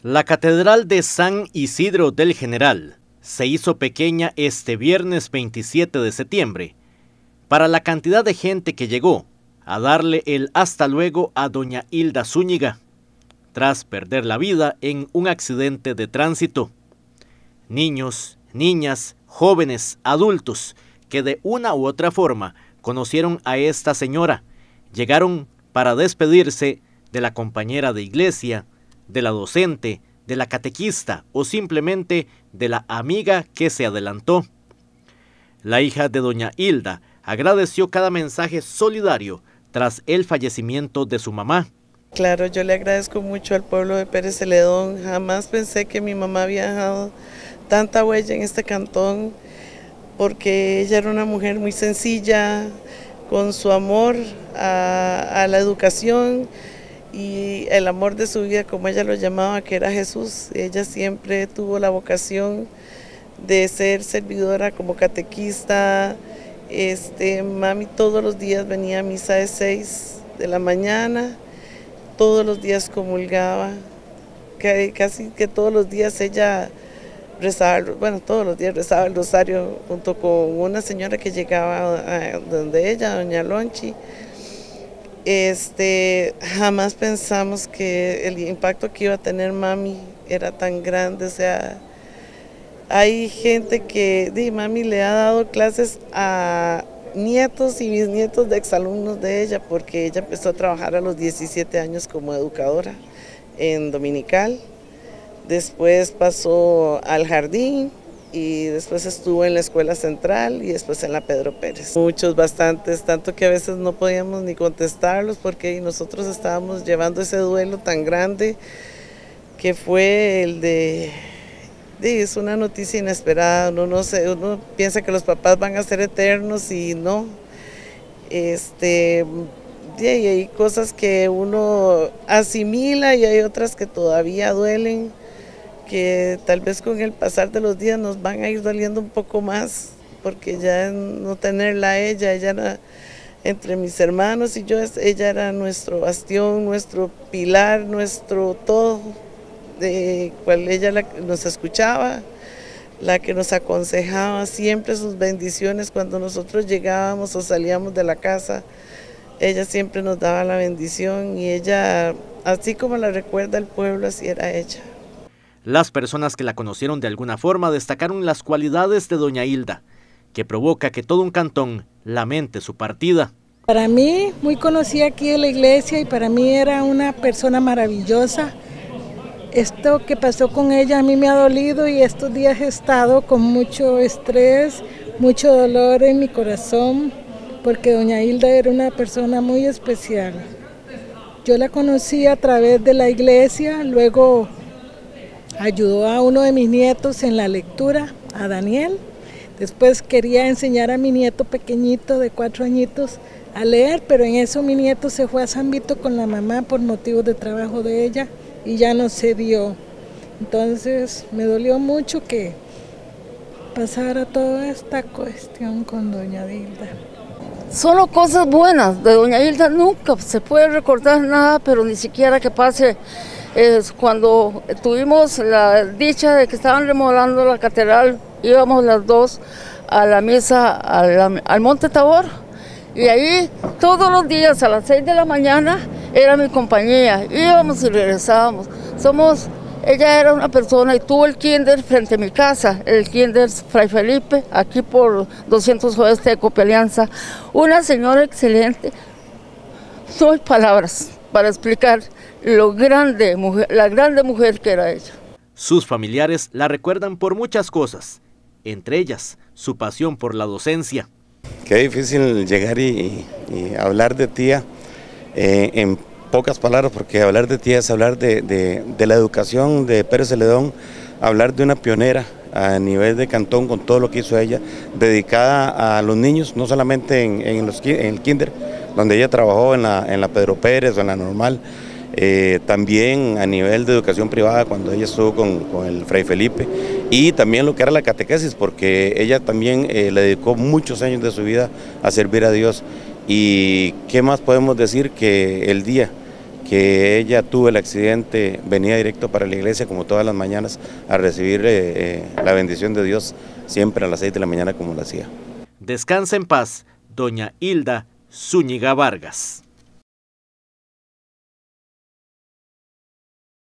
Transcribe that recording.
La Catedral de San Isidro del General se hizo pequeña este viernes 27 de septiembre para la cantidad de gente que llegó a darle el hasta luego a doña Hilda Zúñiga, tras perder la vida en un accidente de tránsito. Niños, niñas, jóvenes, adultos que de una u otra forma conocieron a esta señora, llegaron para despedirse de la compañera de iglesia, de la docente, de la catequista o simplemente de la amiga que se adelantó. La hija de doña Hilda agradeció cada mensaje solidario tras el fallecimiento de su mamá. Claro, yo le agradezco mucho al pueblo de Pérez Celedón. Jamás pensé que mi mamá había dejado tanta huella en este cantón, porque ella era una mujer muy sencilla, con su amor a la educación y el amor de su vida, como ella lo llamaba, que era Jesús. Ella siempre tuvo la vocación de ser servidora como catequista. Mami todos los días venía a misa de 6 de la mañana, todos los días comulgaba, casi que todos los días ella rezaba, todos los días rezaba el rosario junto con una señora que llegaba a donde ella, doña Lonchi. Jamás pensamos que el impacto que iba a tener mami era tan grande. O sea, hay gente que mami le ha dado clases a nietos y bisnietos de exalumnos de ella, porque ella empezó a trabajar a los 17 años como educadora en Dominical. Después pasó al jardín y después estuvo en la escuela central y después en la Pedro Pérez. Muchos, bastantes, tanto que a veces no podíamos ni contestarlos porque nosotros estábamos llevando ese duelo tan grande que fue el de... Es una noticia inesperada. Uno piensa que los papás van a ser eternos y no. Y hay cosas que uno asimila y hay otras que todavía duelen, que tal vez con el pasar de los días nos van a ir doliendo un poco más, porque ya no tenerla a ella era, entre mis hermanos y yo, ella era nuestro bastión, nuestro pilar, nuestro todo, de cual ella nos escuchaba, la que nos aconsejaba, siempre sus bendiciones cuando nosotros llegábamos o salíamos de la casa. Ella siempre nos daba la bendición y ella, así como la recuerda el pueblo, así era ella. Las personas que la conocieron de alguna forma destacaron las cualidades de doña Hilda, que provoca que todo un cantón lamente su partida. Para mí, muy conocida aquí en la iglesia, y para mí era una persona maravillosa. Esto que pasó con ella a mí me ha dolido y estos días he estado con mucho estrés, mucho dolor en mi corazón, porque doña Hilda era una persona muy especial. Yo la conocí a través de la iglesia, luego ayudó a uno de mis nietos en la lectura, a Daniel. Después quería enseñar a mi nieto pequeñito de 4 añitos a leer, pero en eso mi nieto se fue a San Vito con la mamá por motivos de trabajo de ella y ya no se dio. Entonces me dolió mucho que pasara toda esta cuestión con doña Hilda. Solo cosas buenas, de doña Hilda nunca se puede recordar nada, pero ni siquiera que pase. Cuando tuvimos la dicha de que estaban remodelando la catedral, íbamos las dos a la misa al Monte Tabor, y ahí todos los días a las 6 de la mañana era mi compañía, íbamos y regresábamos. Ella era una persona y tuvo el kinder frente a mi casa, el kinder Fray Felipe, aquí por 200 oeste de Copialianza. Una señora excelente, no hay palabras para explicar la grande mujer que era ella. Sus familiares la recuerdan por muchas cosas, entre ellas su pasión por la docencia. Qué difícil llegar y hablar de tía en pocas palabras, porque hablar de tía es hablar de la educación de Pérez Celedón, hablar de una pionera a nivel de cantón con todo lo que hizo ella, dedicada a los niños, no solamente en el kinder, donde ella trabajó en la Pedro Pérez o en la normal, también a nivel de educación privada cuando ella estuvo con el Fray Felipe, y también lo que era la catequesis, porque ella también le dedicó muchos años de su vida a servir a Dios. Y qué más podemos decir que el día que ella tuvo el accidente, venía directo para la iglesia como todas las mañanas a recibir la bendición de Dios siempre a las 6 de la mañana como lo hacía. Descansa en paz, doña Hilda Zúñiga Vargas.